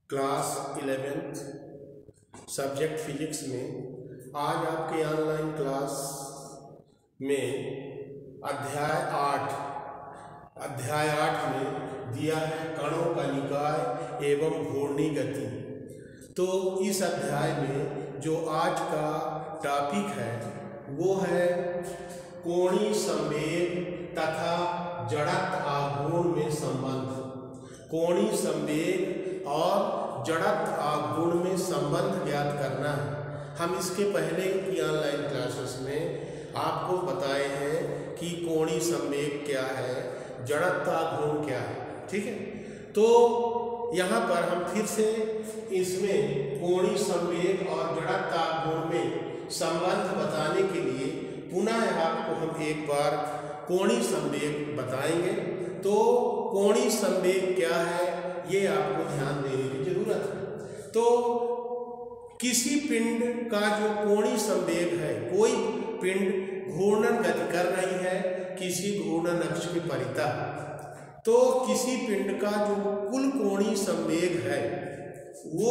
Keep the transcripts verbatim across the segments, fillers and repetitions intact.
Class eleventh subject physics में आज आपके ऑनलाइन क्लास में अध्याय आठ अध्याय आठ में दिया है कणों का निकाय एवं घूर्णी गति। तो इस अध्याय में जो आज का टॉपिक है वो है कोणीय संवेग तथा जड़त्व आघूर्ण में संबंध। कोणीय संवेग और जड़त्व आघूर्ण में संबंध ज्ञात करना है। हम इसके पहले की ऑनलाइन क्लासेस में आपको बताए हैं कि कोणीय संवेग क्या है, जड़त्व आघूर्ण क्या है। ठीक है, तो यहाँ पर हम फिर से इसमें कोणीय संवेग और जड़त्व आघूर्ण में संबंध बताने के लिए पुनः आपको हम एक बार कोणीय संवेग बताएंगे। तो कोणीय संवेग क्या है ये आपको ध्यान देने की जरूरत है। तो किसी पिंड का जो कोणीय संवेग है, कोई पिंड घूर्णन गति कर रही है किसी घूर्णन अक्ष के परितः, तो किसी पिंड का जो कुल कोणीय संवेग है वो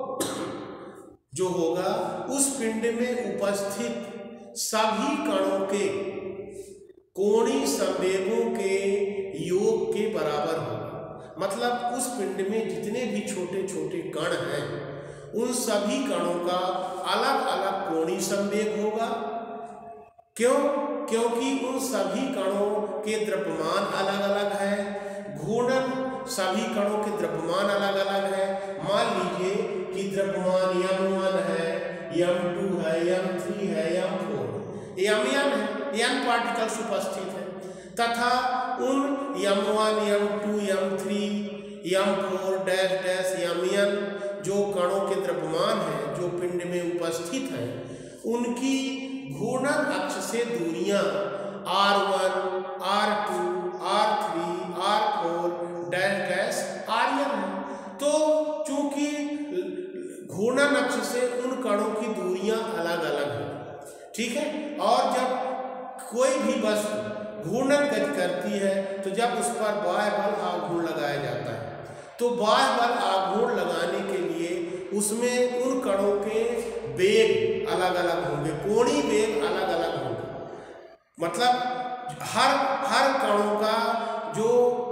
जो होगा उस पिंड में उपस्थित सभी कणों के कोणीय संवेगों के योग के बराबर होगा। मतलब उस पिंड में जितने भी छोटे छोटे कण हैं उन सभी कणों का अलग अलग कोणीय संवेग होगा। क्यों? क्योंकि उन सभी कणों के द्रव्यमान अलग अलग है, घूर्णन सभी कणों के द्रव्यमान अलग अलग है। मान लीजिए कि द्रव्यमान यम वन है, यम टू है, यम थ्री है, यम फोर, यम एन है, एन पार्टिकल्स उपस्थित है तथा उन M one, M two, M three, M four dash dash M N जो कणों के द्रव्यमान हैं जो पिंड में उपस्थित हैं उनकी घूर्णन अक्ष से दूरियां R one, R two, R three, R four dash dash R N है। तो चूंकि घूर्णन अक्ष से उन कणों की दूरियां अलग अलग हैं, ठीक है, और जब कोई भी वस्तु घूर्णन गति करती है तो जब उस पर बाह्य बल आघूर्ण लगाया जाता है तो बाह्य बल आघूर्ण लगाने के लिए उसमें उन कणों के वेग अलग अलग होंगे, कोणीय वेग अलग अलग होंगे। मतलब हर हर कणों का जो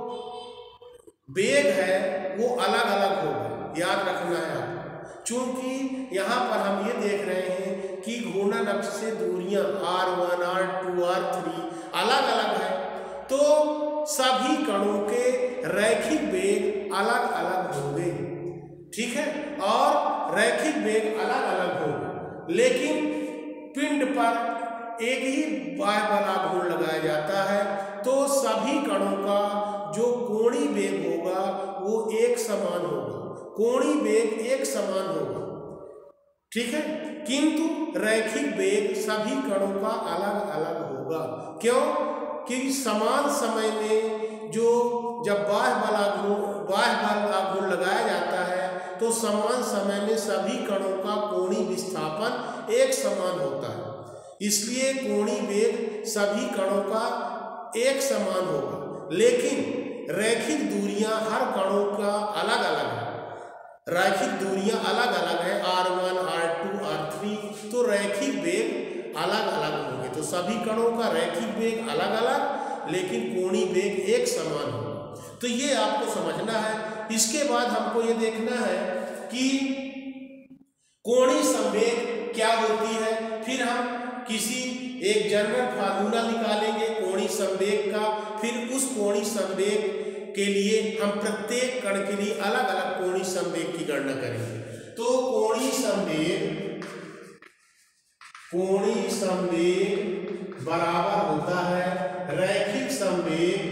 वेग है वो अलग अलग होगा, याद रखना है आपको। चूंकि यहाँ पर हम ये देख रहे हैं कि घूर्णन अक्ष से दूरियां R one, R two, R three अलग अलग है तो सभी कणों के रैखिक वेग अलग अलग होंगे, ठीक है, और रैखिक वेग अलग अलग होंगे। लेकिन पिंड पर एक ही बाह्य बल आघूर्ण लगाया जाता है तो सभी कणों का जो कोणीय वेग होगा वो एक समान होगा, कोणीय वेग एक समान होगा, ठीक है, किंतु रैखिक वेग सभी कणों का अलग अलग होगा। क्यों? क्योंकि समान समय में जो जब बाह्य बल आघूर्ण बाह्य बल आघूर्ण लगाया जाता है तो समान समय में सभी कणों का कोणीय विस्थापन एक समान होता है, इसलिए कोणीय वेग सभी कणों का एक समान होगा। लेकिन रैखिक दूरियां हर कणों का अलग अलग है, रैखिक दूरियां अलग अलग है, R one, R two, R three, तो रैखिक वेग अलग अलग होंगे। तो सभी कणों का रैखिक वेग अलग अलग लेकिन कोणीय वेग एक समान होगा। तो ये आपको समझना है। इसके बाद हमको ये देखना है कि कोणीय संवेग क्या होती है। फिर हम किसी एक जनरल फार्मूला निकालेंगे कोणीय संवेग का, फिर उस कोणीय संवेग के लिए हम प्रत्येक कण के लिए अलग अलग कोणीय संवेग की गणना करेंगे। तो कोणीय संवेग कोणीय संवेग बराबर होता है रैखिक संवेग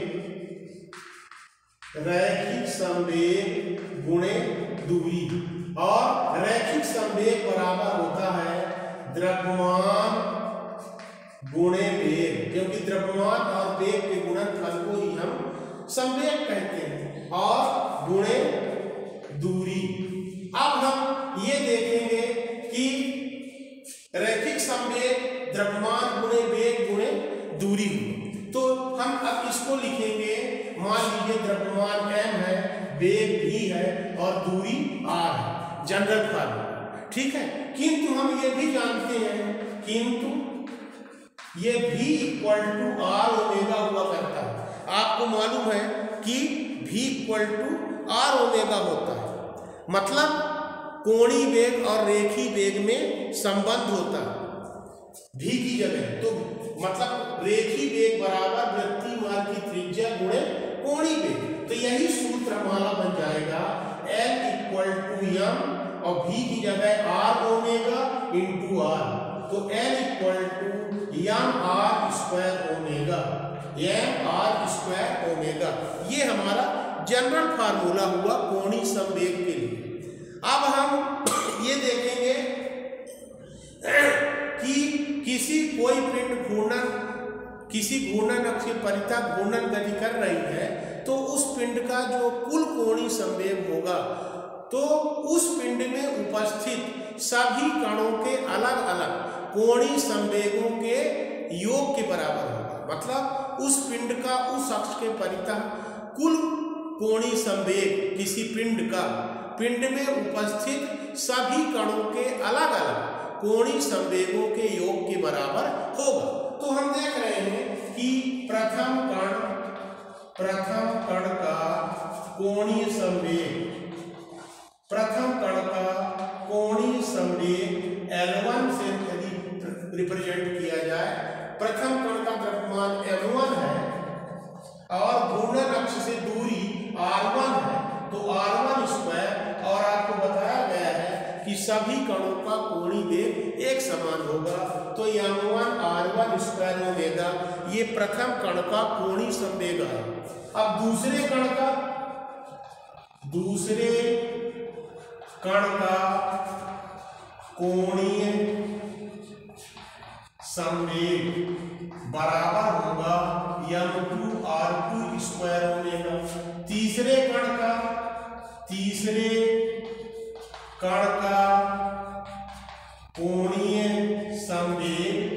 रैखिक संवेग गुणे दूरी, और रैखिक संवेग बराबर होता है द्रव्यमान गुणे वेग, क्योंकि द्रव्यमान और वेग के गुणनफल को ही हम संवेग कहते हैं, और गुणे दूरी। अब हम ये देखेंगे कि रैखिक संवेग द्रव्यमान गुणे वेग गुणे दूरी, तो हम अब इसको लिखेंगे। मान लीजिए द्रव्यमान m है, वेग v है और दूरी r जनरल फार्मूला, ठीक है। किंतु हम ये भी जानते हैं, किंतु ये भी इक्वल टू आर ओमेगा हुआ करता है। आपको मालूम है कि भी इक्वल टू आर ओमेगा होता है, मतलब कोणीय वेग और रेखीय वेग में संबंध होता है भी की जगह, तो मतलब रेखीय वेग बराबर वृत्तीय मार्ग की त्रिज्या गुणे कोणीय वेग। तो यही सूत्र हमारा बन जाएगा L इक्वल टू एम और v की जगह आर ओमेगा इंटू आर, तो L equal to M R square omega, M R square omega. ये हमारा जनरल फार्मूला हुआ कोणीय संवेग के लिए। अब हम ये देखेंगे कि किसी कोई पिंड घूर्णन किसी घूर्णन अक्ष के परितः घूर्णन गति कर रही है, तो उस पिंड का जो कुल कोणीय संवेग होगा, तो उस पिंड में उपस्थित सभी कणों के अलग अलग कोणीय संवेगों के योग के बराबर होगा। मतलब उस पिंड का उस अक्ष के परितः कुल कोणीय संवेग किसी पिंड का पिंड में उपस्थित सभी कणों के अलग अलग कोणीय संवेगों के योग के बराबर होगा। तो हम देख रहे हैं कि प्रथम कण प्रथम कण का कोणीय संवेग प्रथम कण का कोणीय संवेग एल वन से यदि रिप्रेजेंट किया जाए, प्रथम कण का द्रव्यमान एम वन है और घूर्णन अक्ष से दूरी आर वन है, तो आर वन स्क्वायर, और आपको बताया गया है कि सभी कणों का कोणीय वेग एक समान होगा, तो M one R one square omega ये प्रथम कण का कोणीय संवेग है। अब दूसरे कण का दूसरे कण का कोणीय संवेग बराबर होगा M two R two square omega. तीसरे कण का तीसरे कण का कोणीय संवेग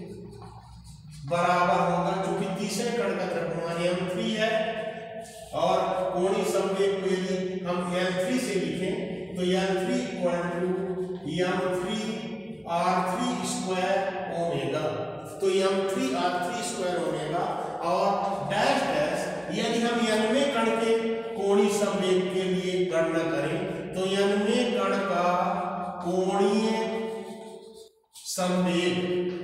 बराबर होगा, जो कि तीसरे कण का द्रव्यमान एम थ्री है, और कोणीय संवेग को यदि हम एल थ्री से लिखें तो L three equal to M three R three square omega, तो M three R three square omega. और डैश डैश यदि हम एनवें कण के कोणीय संवेग के लिए गणना करें तो एनवें कण का कोणीय संवेग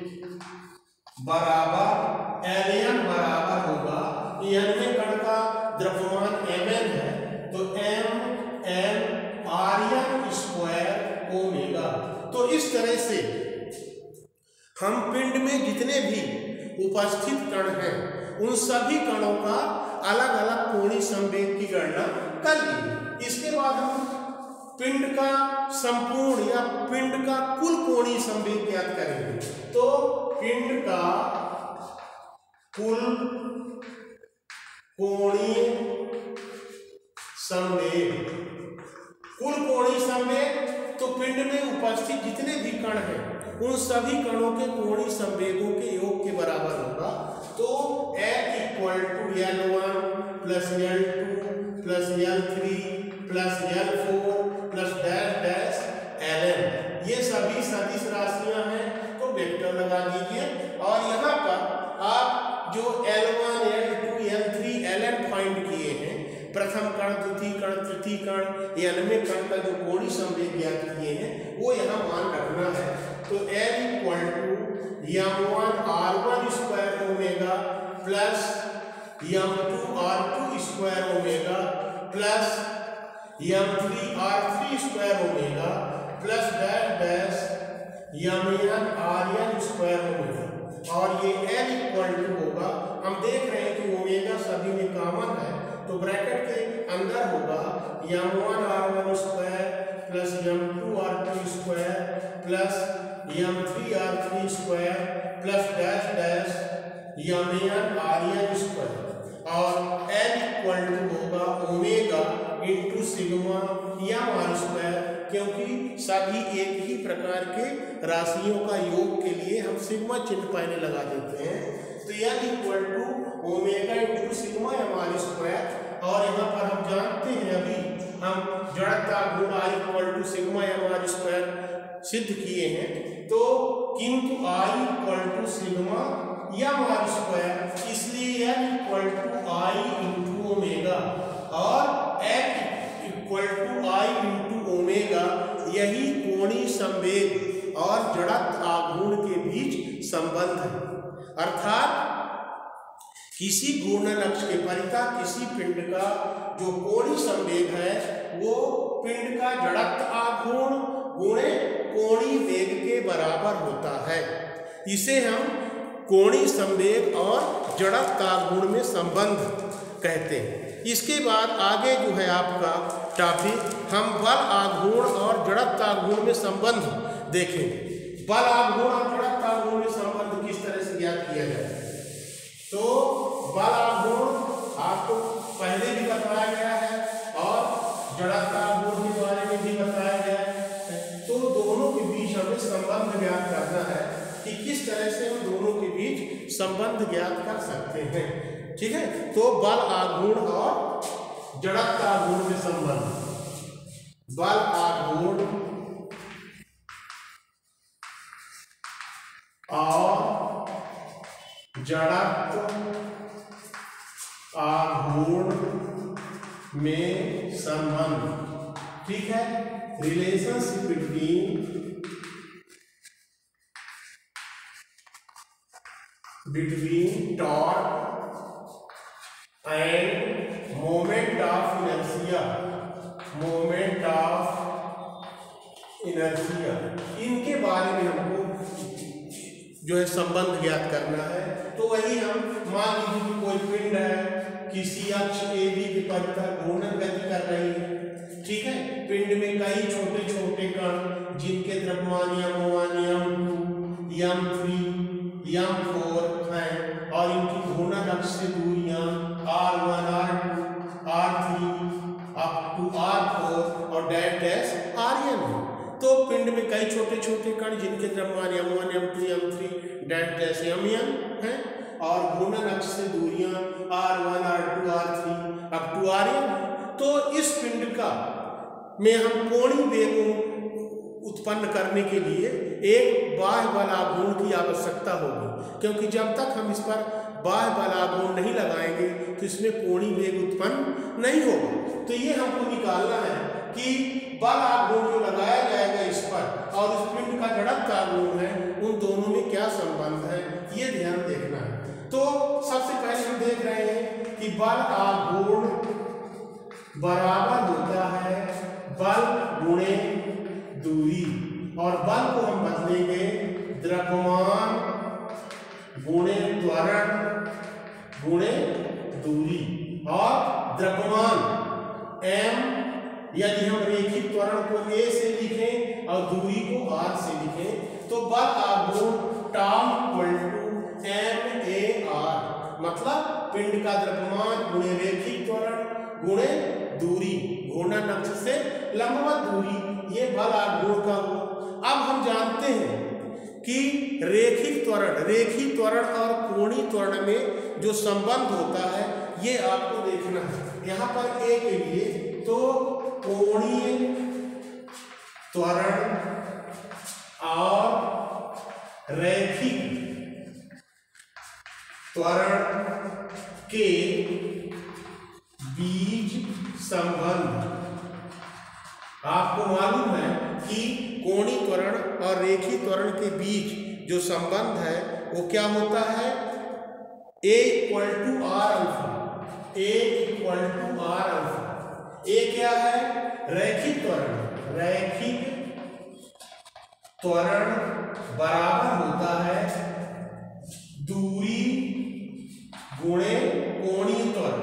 बराबर एल एन बराबर होगा, एनवें कण का द्रव्यमान एम एन है, तो M N R N square omega. तो इस तरह से हम पिंड में जितने भी उपस्थित कण हैं उन सभी कणों का अलग अलग कोणीय संवेग की गणना कर ली। इसके बाद हम पिंड का संपूर्ण या पिंड का कुल कोणीय संवेग ज्ञात करेंगे। तो पिंड का कुल कोणीय संवेग कुल कोणीय संवेग तो पिंड में उपस्थित जितने भी कण हैं उन सभी कणों के कोणीय संवेगों के योग के बराबर होगा। तो L equal to L one plus L two plus L three plus L four plus dash dash L N, ये सभी सदिश राशियां हैं, तो वेक्टर लगा दीजिए। और यहाँ पर आप जो L one L two L three L N find किए हैं, प्रथम कण द्वितीय कण तृतीय कण एनवें कण का जो कोणीय संवेग ज्ञात किए हैं वो यहाँ मान रखना है। तो L equal to M one R one square omega plus M two R two square omega plus M three R three square omega plus dash dash M N R N square omega, और ये L equal to होगा, हम देख रहे हैं कि omega सभी में कॉमन है, तो ब्रैकेट के अंदर होगा M one R one square plus M two R two square plus M three R three square plus dash dash M N R N square, और L इक्वल टू होगा omega into sigma M R square, क्योंकि सभी एक ही प्रकार के राशियों का योग के लिए हम सिग्मा चिन्ह पहले लगा देते हैं। तो L equal to omega into sigma M R square, और यहाँ पर हम जानते हैं अभी हम जड़ता गुण I equal to sigma M R square सिद्ध किए हैं, तो किंतु I equal to sigma M R square, इसलिए N equal to I into omega और F equal to I into omega, यही कोणीय संवेग और जड़त्व आघूर्ण के बीच संबंध है। अर्थात किसी घूर्णन अक्ष के परितः किसी पिंड का जो कोणीय संवेग है वो पिंड का जड़त्व आघूर्ण गुणे कोणीय वेग के बराबर होता है। इसे हम कोणीय संवेग और जड़त्व आघूर्ण में संबंध कहते हैं। इसके बाद आगे जो है आपका टॉपिक, हम बल आघूर्ण और जड़त्व आघूर्ण में संबंध देखेंगे। बल आघूर्ण और जड़त्व आघूर्ण में संबंध किस तरह से ज्ञात किया जाए, तो बल आघूर्ण आपको पहले भी बताया गया है और जड़त्व आघूर्ण के बारे में भी बताया गया है। तो दोनों के बीच हमें संबंध ज्ञात करना है कि किस तरह से हम दोनों के बीच संबंध ज्ञात कर सकते हैं। ठीक है, तो बल आघूर्ण और जड़त्व आघूर्ण में संबंध, बल आघूर्ण और जड़त्व आघूर्ण में संबंध। ठीक है, relationship between between torque and moment of inertia, moment of inertia, इनके बारे में हमको जो है संबंध ज्ञात करना है। तो वही हम मान लीजिए कि कोई पिंड है, किसी अक्ष ए बी के परितः घूर्णन गति कर रही है। ठीक है, पिंड में कई छोटे छोटे कण जिनके द्रव्यमान M one M two M three M four हैं और इनकी घूर्णन अक्ष से दूरियां R one R two R three up to R four और डैश डैश आर एन है। तो पिंड में कई छोटे छोटे कण जिनके द्रव्यमान M one M two M three dash dash M N है और घूर्णन अक्ष से दूरियां R one R two R three up to R N. तो इस पिंड का में हम कोणीय वेग उत्पन्न करने के लिए एक बाह्य बल आघूर्ण की आवश्यकता होगी, क्योंकि जब तक हम इस पर बाह्य बल आघूर्ण नहीं लगाएंगे तो इसमें कोणीय वेग उत्पन्न नहीं होगा। तो ये हमको निकालना है कि बल आघूर्ण जो लगाया जाएगा इस पर और इस पिंड का जड़त्व आघूर्ण है, उन दोनों में क्या संबंध है, ये ध्यान देखना है। तो सबसे पहले हम देख रहे हैं कि बल आघूर्ण बराबर होता है बल गुणे दूरी, और बल को हम बदलेंगे द्रव्यमान गुणे त्वरण गुणे दूरी। और द्रव्यमान m, यदि हम रेखिक त्वरण को a से लिखें और दूरी को r से लिखें तो बल आघूर्ण tau equal to M A R, मतलब पिंड का द्रव्यमान गुणे रेखिक त्वरण गुणे दूरी, घूर्णन अक्ष से लंबवत दूरी, ये बल आघूर्ण का हुआ। अब हम जानते हैं कि रेखिक त्वरण रेखिक त्वरण और कोणीय त्वरण में जो संबंध होता है ये आपको देखना है। यहाँ पर ए के लिए तो कोणीय त्वरण और रैखिक त्वरण के बीच संबंध, आपको मालूम है कि कोणीय त्वरण और रेखीय त्वरण के बीच जो संबंध है वो क्या होता है, A equal to R alpha, A equal to R alpha. A क्या है, रैखिक त्वरण, रैखिक त्वरण बराबर होता है दूरी गुणे कोणीय त्वरण,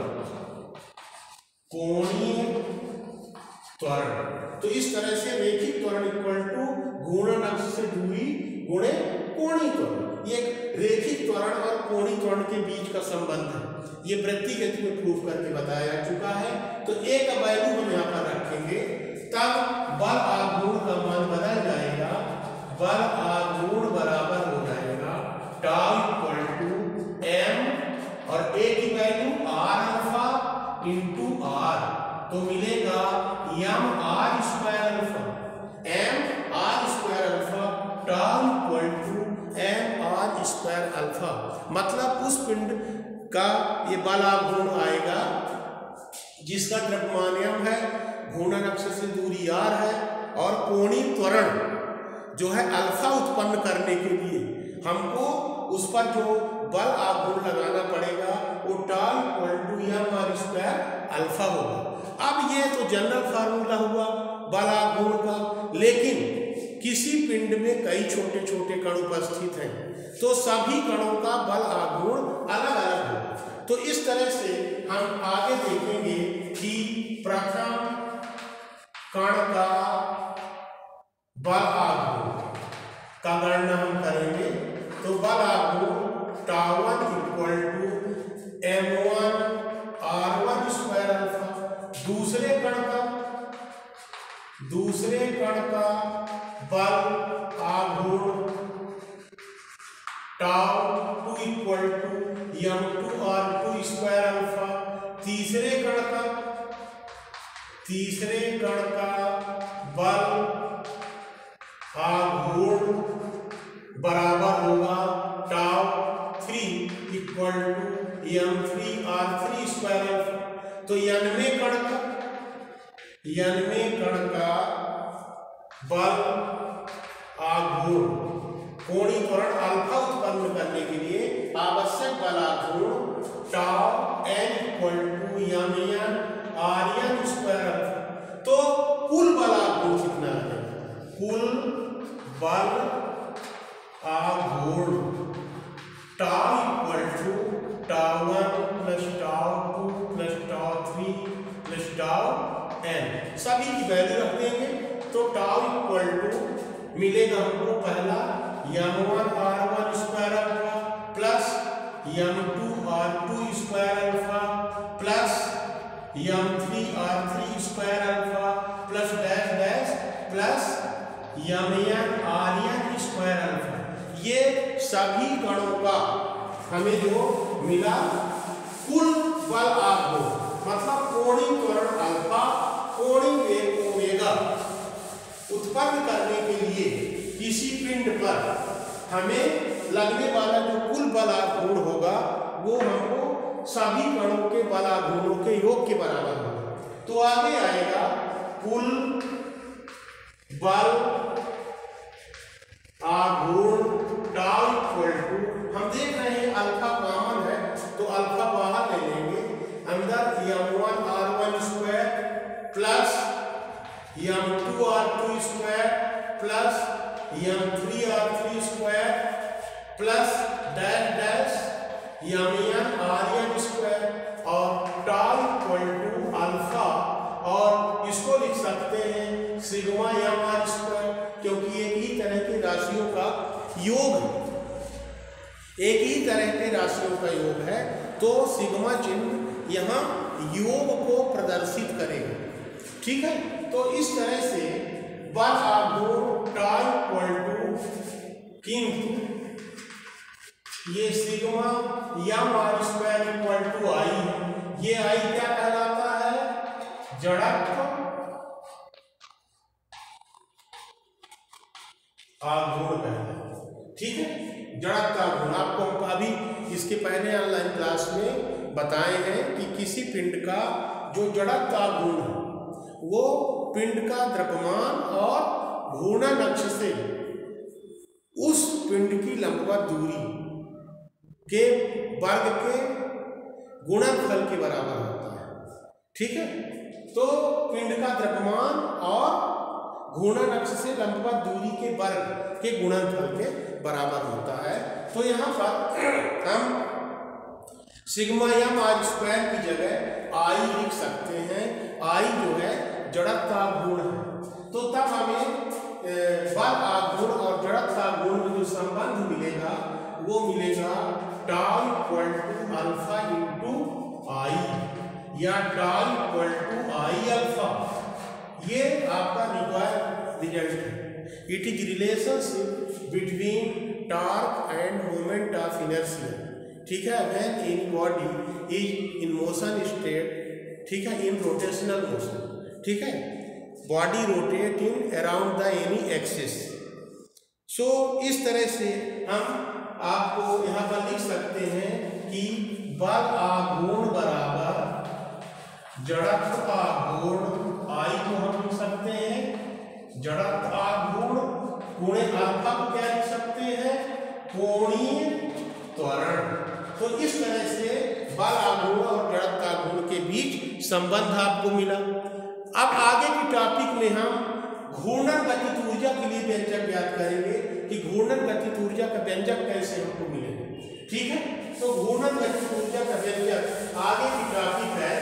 कोणीय त्वरण। तो इस तरह से रेखिक त्वरण इक्वल टू घूर्णन अक्ष से दूरी गुणे कोणीय त्वरण, ये रेखिक त्वरण और कोणीय त्वरण के बीच का संबंध है। ये वृत्ति गति में प्रूव करके बताया जा चुका है। तो ए का वैल्यू हम यहाँ पर रखेंगे, तब बल आघूर्ण का मान बदल जाएगा, बल आघूर्ण बराबर हो जाएगा टाउ इक्वल टू एम और ए की value R alpha into R, तो मिलेगा M R square alpha, M R square alpha tau equal to M R square alpha. मतलब उस पिंड का ये बल आघूर्ण आएगा जिसका द्रव्यमान m है, घूर्णन अक्ष से दूरी r है और कोणीय त्वरण जो है अल्फा उत्पन्न करने के लिए हमको उस पर जो बल आघूर्ण लगाना पड़ेगा वो tau equal to M R square alpha होगा। अब ये तो जनरल फार्मूला हुआ बल आघूर्ण का, लेकिन किसी पिंड में कई छोटे छोटे कण उपस्थित हैं तो सभी कणों का बल आघूर्ण अलग अलग होगा। तो इस तरह से हम आगे देखेंगे कि प्रथम कण का बल आघूर्ण का गणना हम करेंगे। तो बल आघूर्ण tau one equal to M one R one square alpha. दूसरे कण का दूसरे कण का बल आघूर्ण tau two equal to M two R two square alpha. तीसरे कण का तीसरे कण का बल आघूर्ण बराबर होगा tau three equal to M three R three square alpha. तो एनवें कण का एनवें कण का बल आघूर्ण कोणीय त्वरण अल्फा उत्पन्न करने के लिए आवश्यक बल आघूर्ण tau N equal to M N R N square alpha. तो कुल बल आघूर्ण कितना है? कुल बल आघूर्ण tau equal to tau one plus tau two plus tau three plus tau N, सभी की वैल्यू रख देंगे। तो टाउ इक्वल टू मिलेगा हमको पहला M one R one square alpha plus M two R two square alpha plus M three R three square alpha plus dash dash plus M N R N square alpha. ये सभी कणों का हमें जो मिला कुल बल आघूर्ण, मतलब कोणीय त्वरण अल्फा कोणीय वेग ओमेगा उत्पन्न करने के लिए किसी पिंड पर हमें लगने वाला जो कुल बल आघूर्ण होगा वो हमको सभी कणों के बल आघूर्णों के योग के बराबर होगा। तो आगे आएगा कुल बल आघूर्ण टाउ इक्वल टू, हम देख रहे हैं अल्फा कॉमन है तो अल्फा बाहर ले लेंगे, अंदर M one R one square plus M two R two square plus M three R three square plus dash dash M N R N square और टाउ इक्वल टू अल्फा, और इसको लिख सकते हैं सिग्मा एम आर स्क्वायर, क्योंकि एक ही तरह की राशियों का योग एक ही तरह के राशियों का योग है तो सिग्मा चिन्ह यहाँ योग को प्रदर्शित करेगा। ठीक है, तो इस तरह से बल आघूर्ण टाउ इक्वल टू, किंतु ये sigma M R square equal to I है। ये आई क्या कहलाता है? जड़त्व आघूर्ण कहलाता है। ठीक है, जड़त्व आघूर्ण आपको हम अभी इसके पहले ऑनलाइन क्लास में बताए हैं कि किसी पिंड का जो जड़त्व आघूर्ण है वो पिंड का द्रव्यमान और घूर्णन अक्ष से उस पिंड की लंबवत दूरी के वर्ग के गुणनफल के बराबर होता है। ठीक है, तो पिंड का द्रव्यमान और घूर्णन अक्ष से लंबवत दूरी के वर्ग के गुणनफल के बराबर होता है। तो यहाँ पर हम सिग्मा एम आर स्क्वायर की जगह आई लिख सकते हैं। आई जो है जड़त्व आघूर्ण है, तो तब हमें बल आघूर्ण और जड़त्व आघूर्ण में जो संबंध मिलेगा वो मिलेगा tau equal to alpha into I या tau equal to I alpha. ये आपका रिक्वायर्ड रिजल्ट है। It is relationship between torque and moment of inertia. ठीक है, when in body is in motion state, ठीक है, इन रोटेशनल मोशन। ठीक है, body rotate in around the any axis. So इस तरह से हम आपको यहाँ पर लिख सकते हैं कि बल आघूर्ण बराबर जड़त्व आघूर्ण आई को हम लिख सकते हैं जड़त्व आघूर्ण गुणे अल्फा को क्या लिख सकते हैं कोणीय त्वरण। तो इस तरह से बल आघूर्ण और जड़त्व आघूर्ण के बीच संबंध आपको मिला। अब आगे की टॉपिक में हम घूर्णन गतिज ऊर्जा के लिए व्यंजक ज्ञात करेंगे कि घूर्णन गतिज ऊर्जा का व्यंजक कैसे हमको मिलेगा। ठीक है, तो घूर्णन गतिज ऊर्जा का व्यंजक आगे की टॉपिक है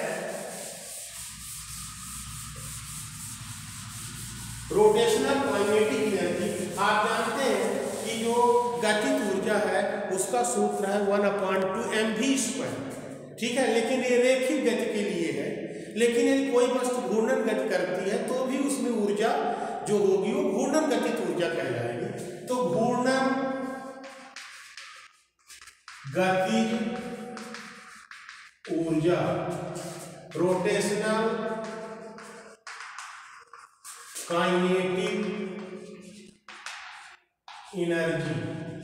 रोटेशनल काइनेटिक एनर्जी। आप जानते हैं कि जो गतिज ऊर्जा है उसका सूत्र है one upon two M V square. ठीक है, लेकिन ये रेखिक गति के लिए है। लेकिन यदि कोई वस्तु घूर्णन गति करती है तो भी उसमें ऊर्जा जो होगी वो घूर्णन गतिज ऊर्जा कहलाएगी। तो घूर्णन गतिज ऊर्जा रोटेशनल काइनेटिक एनर्जी,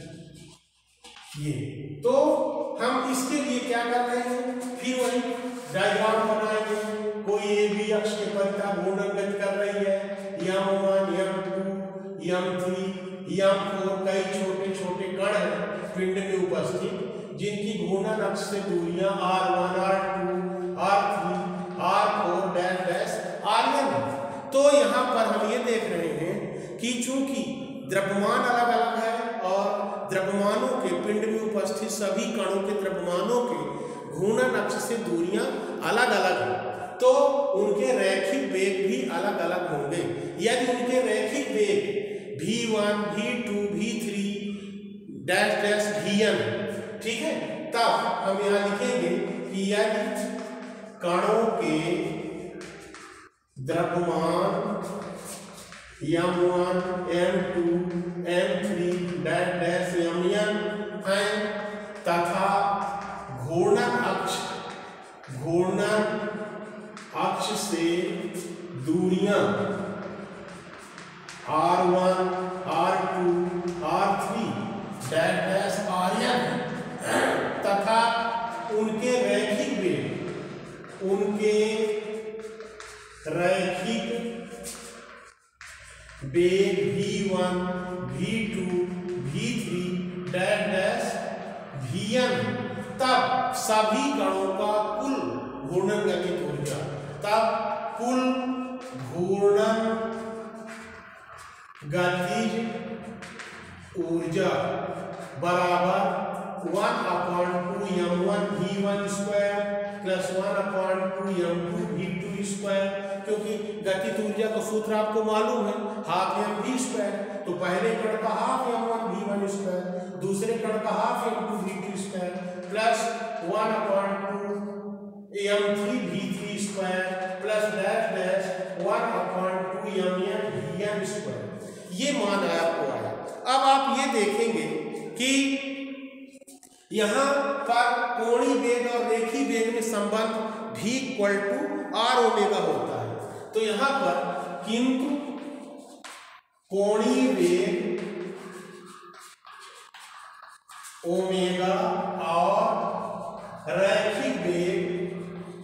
ये तो हम इसके लिए क्या कर रहे हैं, फिर वही डायग्राम बनाएंगे। कोई ए बी अक्ष के परिता घूर्णन गति कर रही है, M one M two M three M four, कई छोटे छोटे कण हैं पिंड में उपस्थित जिनकी घूर्णन अक्ष से दूरियां R one R two R three R four dash dash R N. तो यहाँ पर हम ये देख रहे हैं कि चूंकि द्रव्यमान अलग अलग है और द्रव्यमानों के पिंड में उपस्थित सभी कणों के द्रव्यमानों के घूर्णन अक्ष से दूरियां अलग अलग हैं, तो उनके रैखिक वेग भी अलग अलग होंगे। यदि उनके रैखिक वेग V one V two V three dash dash V N, ठीक है, तब हम यहाँ लिखेंगे कि यदि कणों के द्रव्यमान M one M two M three dash dash M N है तथा घूर्णन अक्ष घूर्णन अक्ष से दूरियां R one R two R three dash dash R N तथा उनके रैखिक वेग उनके रैखिक वेग V one V two V three dash dash V N, तब सभी कणों का कुल घूर्णन गतिज ऊर्जा, तब कुल घूर्णन गतिज ऊर्जा बराबर one upon two M one V one square plus one upon two M two V two square, क्योंकि गतिज ऊर्जा का सूत्र आपको मालूम है हाफ एम वी स्क्वायर। तो पहले कण का half M one V one square, दूसरे कण का half M two V two square plus one upon two M three V three square plus dash dash one upon two M N V N square. ये मान आपको आया। अब आप ये देखेंगे कि यहाँ पर कोणीय वेग और रेखीय वेग में संबंध भी इक्वल टू आर ओमेगा होता है। तो यहाँ पर किंतु कोणीय वेग ओमेगा और रैखिक वेग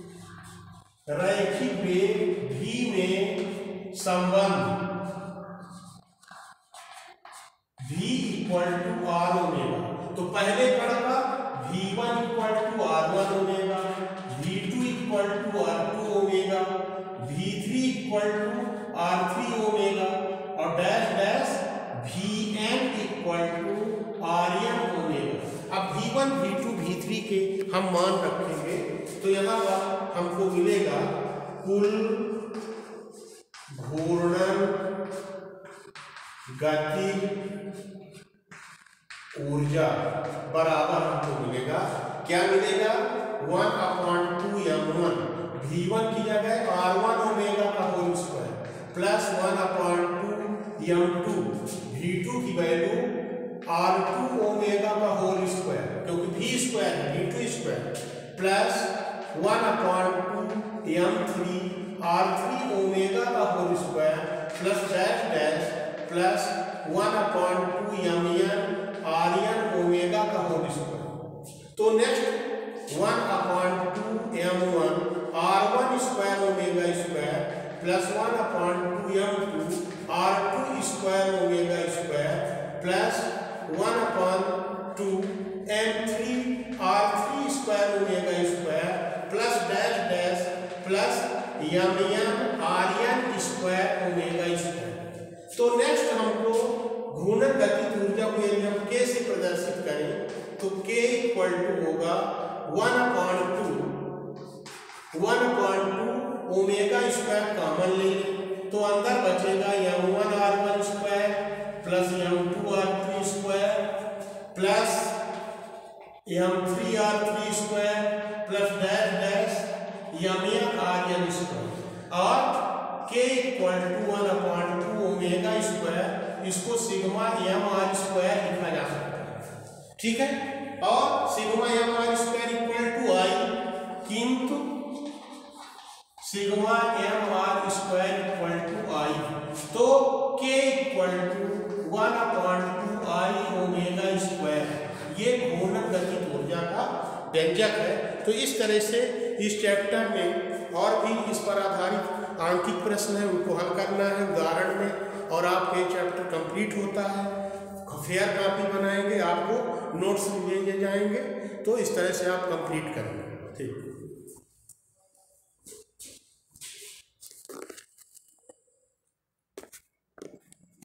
रैखिक वेग भी में संबंध भी इक्वल टू आर ओमेगा। तो पहले कण का V one equal to R one omega, V two equal to R two omega, V three equal to R three omega और dash dash V N equal to R N omega. अब V one V two V three के हम मान रखेंगे तो यहाँ पर हमको मिलेगा कुल घूर्णन गतिज ऊर्जा बराबर हमको मिलेगा, क्या मिलेगा, one upon two M one V one की जगह आर वन ओमेगा का whole square plus one upon two M two V two की वैल्यू आर टू ओमेगा का होल स्क्वायर, क्योंकि वी स्क्वायर है V two square plus one upon two M three R three omega का whole square plus dash dash plus one upon two M N R N omega का whole square. तो next one upon two M one R one square omega square plus one upon two M two R two square omega square plus one upon two M three R three square omega square plus dash dash plus M N R N square omega square. तो next हमको घूर्णन गतिज ऊर्जा को यदि हम के से प्रदर्शित करें तो के इक्वल टू होगा one upon two one upon two omega square common ले तो अंदर बचेगा M one R one square plus M two R three square plus M three R three square plus dash dash M N R N square और K equal to one upon two omega square, इसको sigma M R square लिखा जा सकता है। ठीक है, और sigma M R square equal to I, किंतु sigma M R square equal to I, तो K equal to one upon two I omega square, ये घूर्णन गतिज ऊर्जा का व्यंजक है। तो इस तरह से इस चैप्टर में और भी इस पर आधारित आंकिक प्रश्न है, उनको हल करना है उदाहरण में, और आपके चैप्टर कंप्लीट होता है। फेयर कॉपी बनाएंगे, आपको नोट्स भेजे जाएंगे, तो इस तरह से आप कंप्लीट करेंगे। ठीक।